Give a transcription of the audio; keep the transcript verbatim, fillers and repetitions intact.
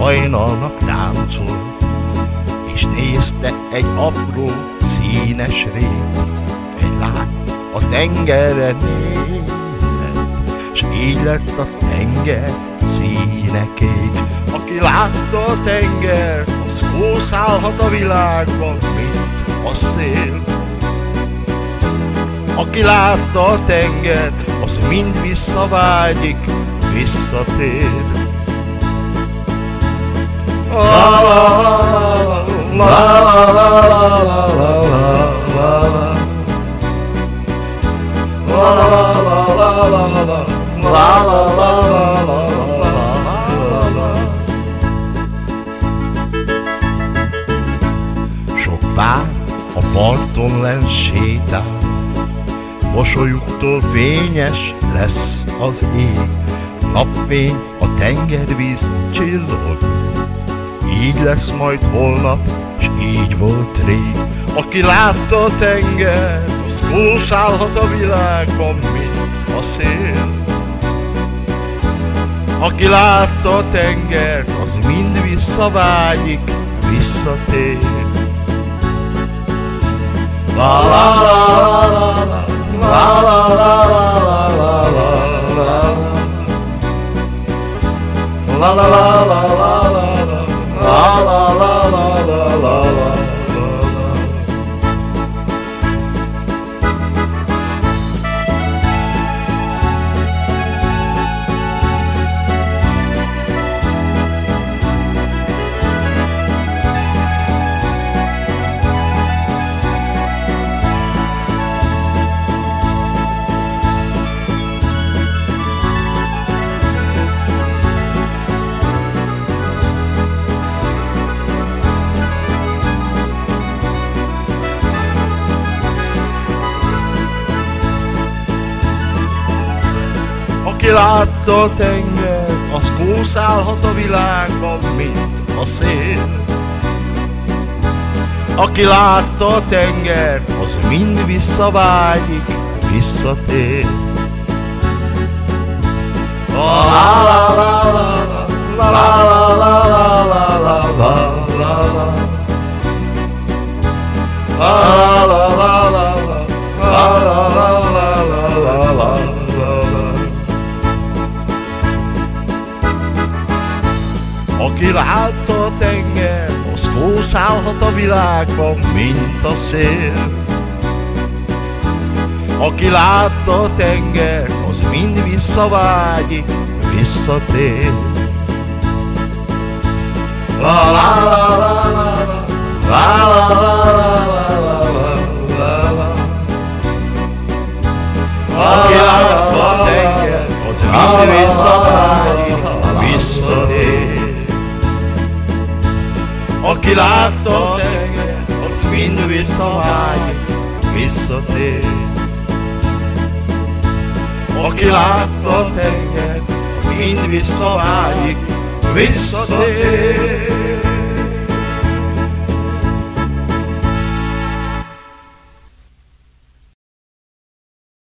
hajnalnak táncol, és nézte egy apró színes rét. Egy lány a tengerre nézett, s így lett a tenger színekék. Aki látta a tengert, az kószálhat a világban, mint a szél. Aki látta a tengert, az mind visszavágyik, visszatér. La la la la la la la. Sok pár a parton lenn sétál, mosolyuktól fényes lesz az ég, napfény, a tengervíz csillog. Így lesz majd holnap, s így volt rég. Aki látta a tenger, az kószálhat a világban, mint a szél. Aki látta a tengert, az mind visszavágyik, visszatér. La la la la la la la la la la la la la la la la. La la la la la la la. Aki látta a tenger, az kószálhat a világban, mint a szél. Aki látta a tenger, az mind visszavágyik, visszatér. La la la la la la la la la la la la. La la la la la la la la. Aki látta a tenger, az kószálhat a világban, mint a szél. Aki látta a tenger, az mind visszavágyik, visszatér. La la la la la la la la la la. Aki látta a tenger, az mind visszavágyik, visszatér. Aki látta a tenger, az mind visszavágyik, visszatér. Aki látta a tenger, mind visszavágyik, visszatér.